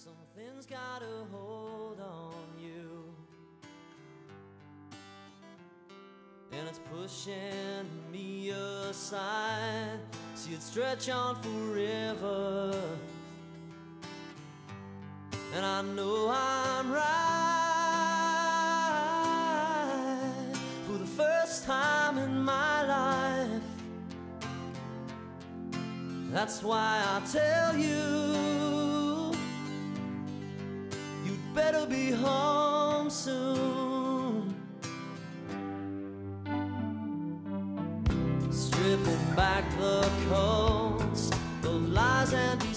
Something's got a hold on you, and it's pushing me aside. See it stretch on forever, and I know I'm right for the first time in my life. That's why I tell you, you'd better be home soon. Stripping back the coats of lies and